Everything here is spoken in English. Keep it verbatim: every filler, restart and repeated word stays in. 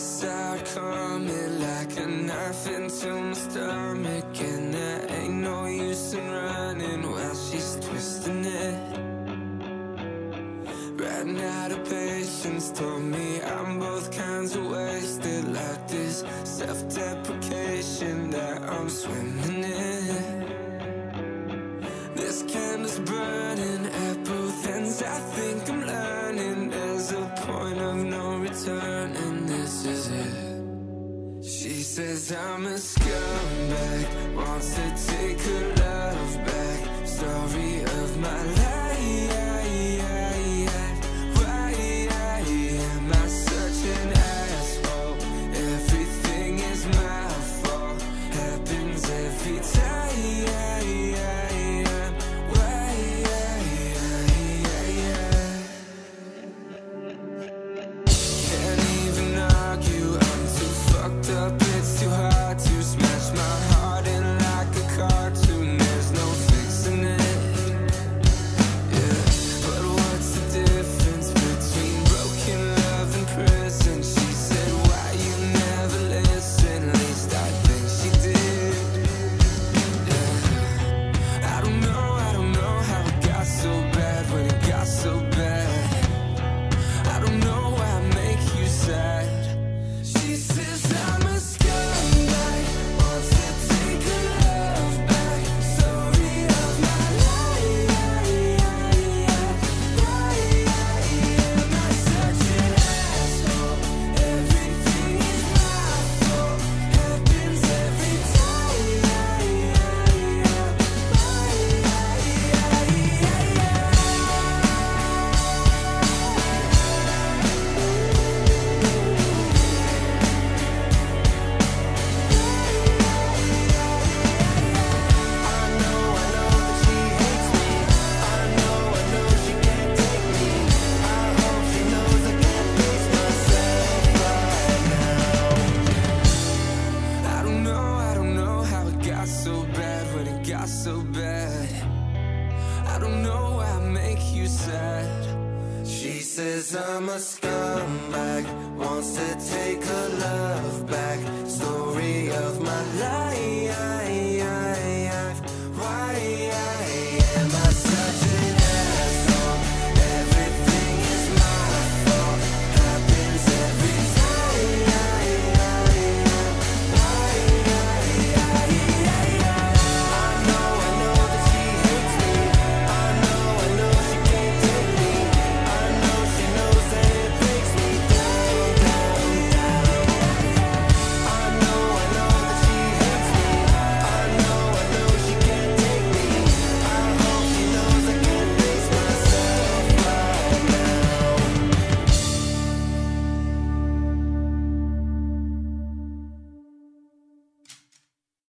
start coming like a knife into my stomach, and there ain't no use in running while she's twisting it. Ran out of patience, told me I'm both kinds of wasted, like this self-deprecation that I'm swimming in. This candle's burning at both ends. I think I'm learning there's a point of no return, and this is it. She says I'm a scumbag, wants to take her love back. Story of my life. Why am I such an asshole? Everything is my fault. Happens every time. So bad, I don't know why I make you sad. She says I'm a scumbag, wants to take her love back. So